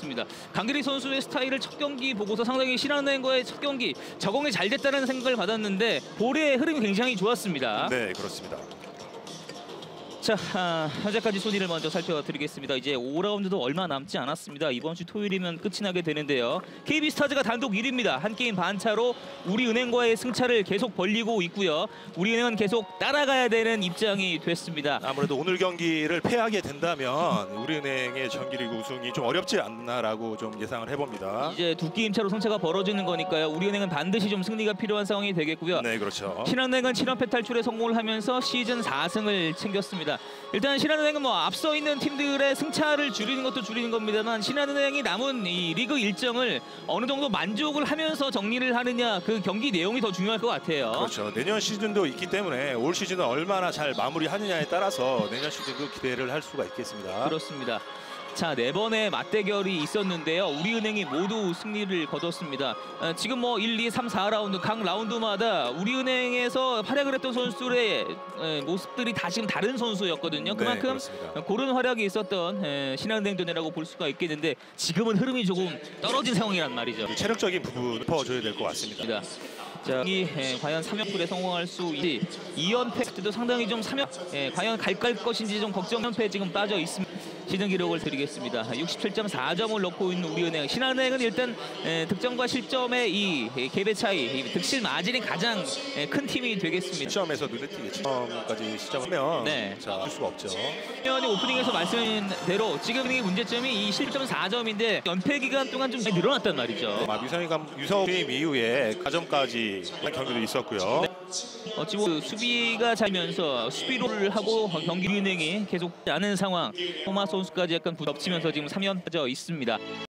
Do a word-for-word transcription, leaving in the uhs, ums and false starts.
그렇습니다. 강길희 선수의 스타일을 첫 경기 보고서 상당히 신한은행과의 첫 경기 적응이 잘 됐다는 생각을 받았는데 볼의 흐름이 굉장히 좋았습니다. 네, 그렇습니다. 자, 아, 현재까지 순위를 먼저 살펴드리겠습니다. 이제 오 라운드도 얼마 남지 않았습니다. 이번 주 토요일이면 끝이 나게 되는데요. 케이비스타즈가 단독 일 위입니다. 한 게임 반차로 우리은행과의 승차를 계속 벌리고 있고요. 우리은행은 계속 따라가야 되는 입장이 됐습니다. 아무래도 오늘 경기를 패하게 된다면 우리은행의 정규리그 우승이 좀 어렵지 않나라고 좀 예상을 해봅니다. 이제 두 게임 차로 승차가 벌어지는 거니까요. 우리은행은 반드시 좀 승리가 필요한 상황이 되겠고요. 네, 그렇죠. 신한은행은 칠 연패 탈출에 성공을 하면서 시즌 사 승을 챙겼습니다. 일단 신한은행은 뭐 앞서 있는 팀들의 승차를 줄이는 것도 줄이는 겁니다만 신한은행이 남은 이 리그 일정을 어느 정도 만족을 하면서 정리를 하느냐 그 경기 내용이 더 중요할 것 같아요. 그렇죠. 내년 시즌도 있기 때문에 올 시즌을 얼마나 잘 마무리하느냐에 따라서 내년 시즌도 기대를 할 수가 있겠습니다. 그렇습니다. 자, 네 번의 맞대결이 있었는데요. 우리은행이 모두 승리를 거뒀습니다. 어, 지금 뭐 일, 이, 삼, 사 라운드 각 라운드마다 우리은행에서 활약을 했던 선수들의 에, 모습들이 다 지금 다른 선수였거든요. 그만큼 네, 고른 활약이 있었던 에, 신한은행전이라고 볼 수가 있겠는데 지금은 흐름이 조금 떨어진 상황이란 말이죠. 체력적인 부분을 퍼줘야 될 것 같습니다. 자, 이 에, 과연 삼 연패에 성공할 수 있지. 이 연패 때도 상당히 좀 삼 연 에, 과연 갈 것인지 좀 걱정. 연패에 지금 빠져 있습니다. 시즌 기록을 드리겠습니다. 육십칠 점 사 점을 넣고 있는 우리은행. 신한은행은 일단 에, 득점과 실점의 이 갭의 차이, 이 득실 마진이 가장 에, 큰 팀이 되겠습니다. 시점에서 눈에 띄게 시점까지 시작하면 네. 자, 할 수가 없죠. 이 오프닝에서 말씀드린 대로 지금 이 문제점이 이 십 점 사 점인데 연패 기간 동안 좀 늘어났단 말이죠. 아, 유성이가 유성 게임 이후에 가점까지 한 경기도 있었고요. 네. 어찌 보면 수비가 잘면서 수비를 하고 경기 은행이 계속 않은 상황. 토마 선수까지 약간 겹치면서 지금 삼 연 빠져 있습니다.